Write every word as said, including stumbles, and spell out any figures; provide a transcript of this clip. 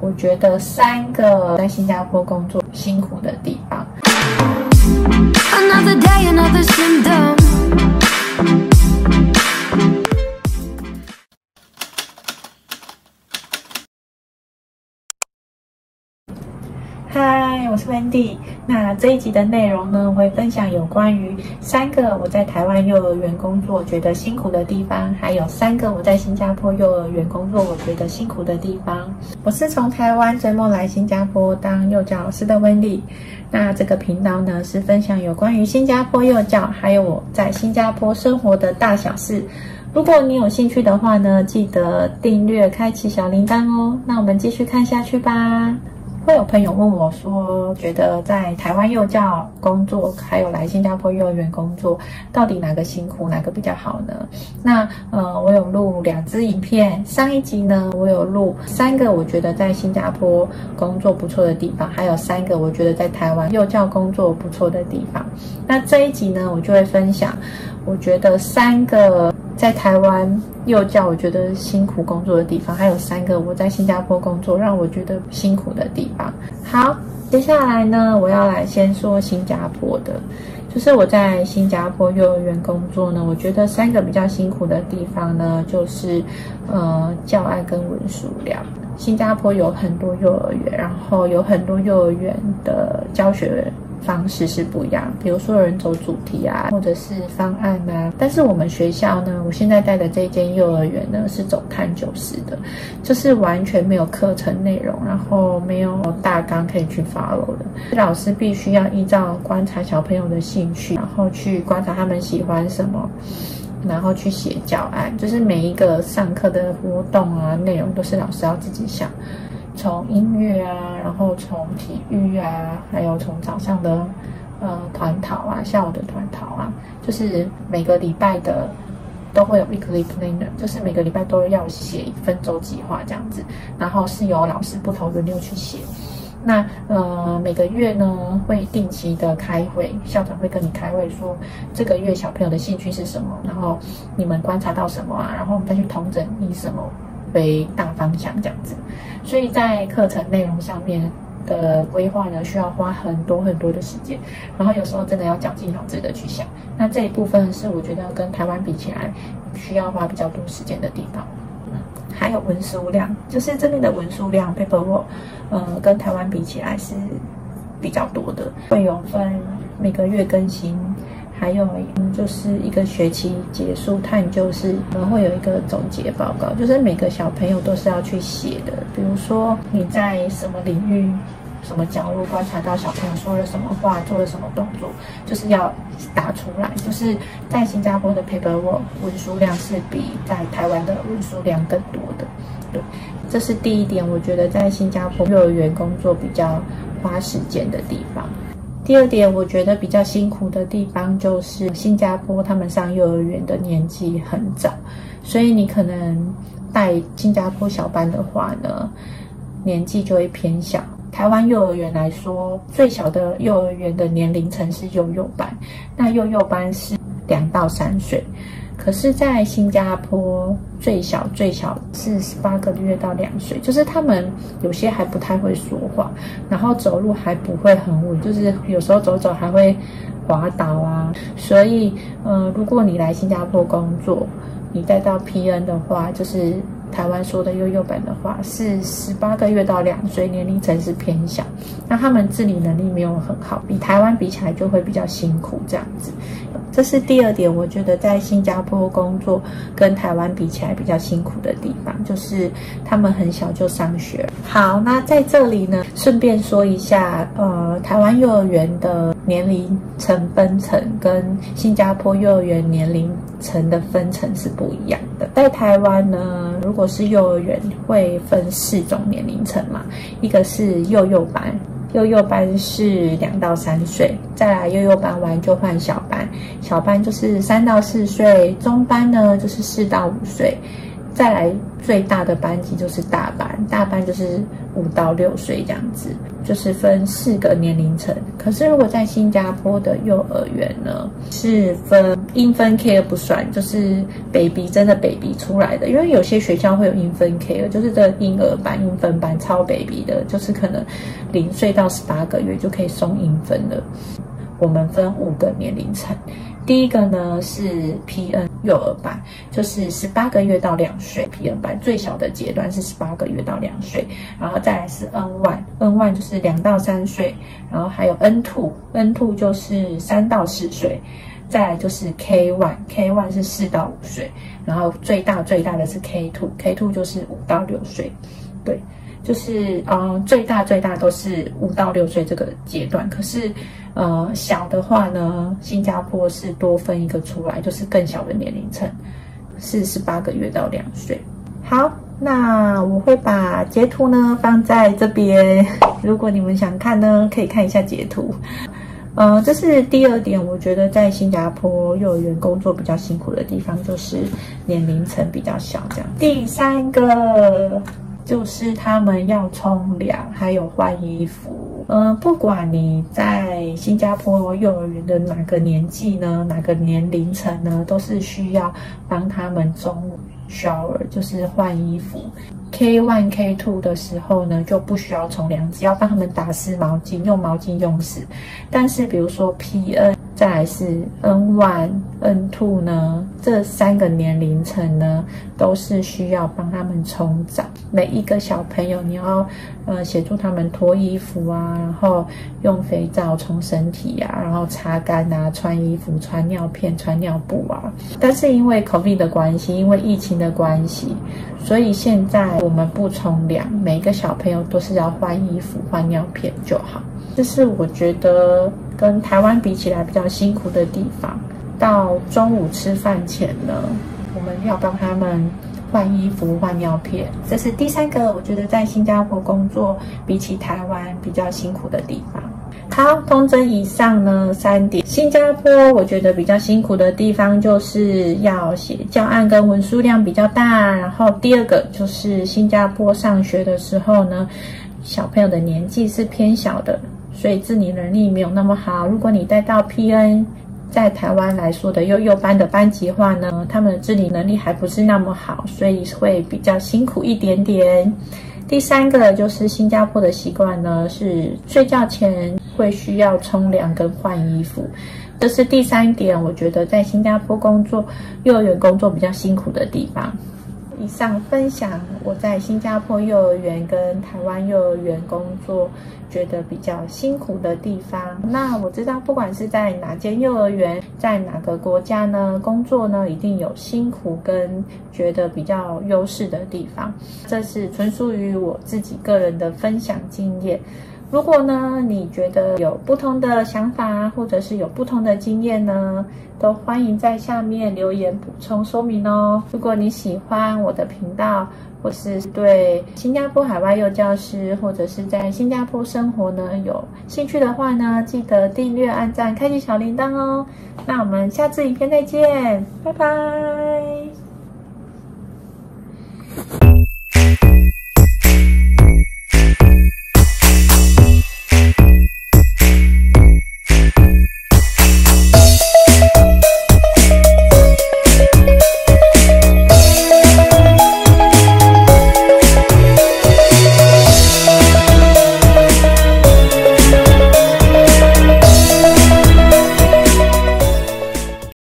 我觉得三个在新加坡工作辛苦的地方。 Another day, another symptom. 嗨，我是 Wendy。那这一集的内容呢，我会分享有关于三个我在台湾幼儿园工作觉得辛苦的地方，还有三个我在新加坡幼儿园工作我觉得辛苦的地方。我是从台湾追梦来新加坡当幼教老师的 Wendy。那这个频道呢，是分享有关于新加坡幼教，还有我在新加坡生活的大小事。如果你有兴趣的话呢，记得订阅、开启小铃铛哦。那我们继续看下去吧。会有朋友问我说，觉得在台湾幼教工作，还有来新加坡幼儿园工作，到底哪个辛苦，哪个比较好呢？那呃，我有录两支影片，上一集呢，我有录三个我觉得在新加坡工作不错的地方，还有三个我觉得在台湾幼教工作不错的地方。那这一集呢，我就会分享，我觉得三个在台湾幼教我觉得辛苦工作的地方，还有三个我在新加坡工作让我觉得辛苦的地方。好，接下来呢，我要来先说新加坡的，就是我在新加坡幼儿园工作呢，我觉得三个比较辛苦的地方呢，就是呃教案跟文书量。新加坡有很多幼儿园，然后有很多幼儿园的教学方式是不一样，比如说有人走主题啊，或者是方案啊。但是我们学校呢，我现在带的这间幼儿园呢是走探究式的，就是完全没有课程内容，然后没有大纲可以去 follow 的。老师必须要依照观察小朋友的兴趣，然后去观察他们喜欢什么，然后去写教案。就是每一个上课的活动啊，内容都是老师要自己想。从音乐啊，然后从体育啊，还有从早上的呃团讨啊，下午的团讨啊，就是每个礼拜的都会有 weekly planner， 就是每个礼拜都要写一份周计划这样子，然后是由老师不同轮流去写。那呃每个月呢会定期的开会，校长会跟你开会说这个月小朋友的兴趣是什么，然后你们观察到什么啊，然后我们再去统整以什么为大方向这样子。所以在课程内容上面的规划呢，需要花很多很多的时间，然后有时候真的要绞尽脑汁的去想。那这一部分是我觉得跟台湾比起来需要花比较多时间的地方。还有文书量，就是这边的文书量 paperwork， 呃，跟台湾比起来是比较多的，会有分每个月更新。还有就是一个学期结束探究是会有一个总结报告，就是每个小朋友都是要去写的。比如说你在什么领域、什么角落观察到小朋友说了什么话、做了什么动作，就是要打出来。就是在新加坡的 paperwork 文书量是比在台湾的文书量更多的。对，这是第一点，我觉得在新加坡幼儿园工作比较花时间的地方。第二点，我觉得比较辛苦的地方就是新加坡他们上幼儿园的年纪很早，所以你可能带新加坡小班的话呢，年纪就会偏小。台湾幼儿园来说，最小的幼儿园的年龄层是幼幼班，那幼幼班是两到三岁。可是，在新加坡最小最小是十八个月到两岁，就是他们有些还不太会说话，然后走路还不会很稳，就是有时候走走还会滑倒啊。所以，呃，如果你来新加坡工作，你带到 P N 的话，就是台湾说的幼幼班的话，是十八个月到两岁，年龄层是偏小，那他们自理能力没有很好，比台湾比起来就会比较辛苦这样子。这是第二点，我觉得在新加坡工作跟台湾比起来比较辛苦的地方，就是他们很小就上学。好，那在这里呢，顺便说一下，呃，台湾幼儿园的年龄层分层跟新加坡幼儿园年龄层的分层是不一样的。在台湾呢，如果是幼儿园会分四种年龄层嘛，一个是幼幼班。幼幼班是两到三岁，再来幼幼班完就换小班，小班就是三到四岁，中班呢就是四到五岁， 再来最大的班级就是大班，大班就是五到六岁这样子，就是分四个年龄层。可是如果在新加坡的幼儿园呢，是分infant care不算，就是 baby 真的 baby 出来的，因为有些学校会有 infant care， 就是这婴儿班、infant班超 baby 的，就是可能零岁到十八个月就可以送 infant 了。我们分五个年龄层。第一个呢是 P N 幼儿班，就是十八个月到两岁 P N 班，最小的阶段是十八个月到两岁，然后再来是 N 一 N 一 就是两到三岁，然后还有 N 二 N 二 就是三到四岁，再来就是 K 一 K 一 是四到五岁，然后最大最大的是 K 二 K 二 就是五到六岁，对。就是呃最大最大都是五到六岁这个阶段，可是呃小的话呢，新加坡是多分一个出来，就是更小的年龄层，是十八个月到两岁。好，那我会把截图呢放在这边，如果你们想看呢，可以看一下截图。呃，这是第二点，我觉得在新加坡幼儿园工作比较辛苦的地方，就是年龄层比较小这样。第三个。就是他们要冲凉，还有换衣服。呃，不管你在新加坡幼儿园的哪个年纪呢，哪个年龄层呢，都是需要帮他们中午 shower， 就是换衣服。K 一 K 二 的时候呢，就不需要冲凉，只要帮他们打湿毛巾，用毛巾用湿。但是比如说 P N， 再来是 N 一 N 二 呢，这三个年龄层呢，都是需要帮他们冲澡。每一个小朋友，你要呃协助他们脱衣服啊，然后用肥皂冲身体啊，然后擦干啊，穿衣服、穿尿片、穿尿布啊。但是因为 COVID 的关系，因为疫情的关系，所以现在我们不冲凉，每一个小朋友都是要换衣服、换尿片就好。这是我觉得跟台湾比起来比较辛苦的地方。到中午吃饭前呢，我们要帮他们换衣服、换尿片。这是第三个，我觉得在新加坡工作比起台湾比较辛苦的地方。好，通整以上呢三点。新加坡我觉得比较辛苦的地方就是要写教案跟文书量比较大，然后第二个就是新加坡上学的时候呢，小朋友的年纪是偏小的，所以自理能力没有那么好。如果你带到 P N， 在台湾来说的幼幼班的班级话呢，他们的自理能力还不是那么好，所以会比较辛苦一点点。第三个就是新加坡的习惯呢，是睡觉前会需要冲凉跟换衣服。这是第三点，我觉得在新加坡工作幼儿园工作比较辛苦的地方。以上分享我在新加坡幼儿园跟台湾幼儿园工作觉得比较辛苦的地方。那我知道不管是在哪间幼儿园，在哪个国家呢，工作呢一定有辛苦跟觉得比较优势的地方。这是纯属于我自己个人的分享经验。如果呢，你觉得有不同的想法，或者是有不同的经验呢，都欢迎在下面留言补充说明哦。如果你喜欢我的频道，或是对新加坡海外幼教师，或者是在新加坡生活呢有兴趣的话呢，记得订阅、按赞、开启小铃铛哦。那我们下次影片再见，拜拜。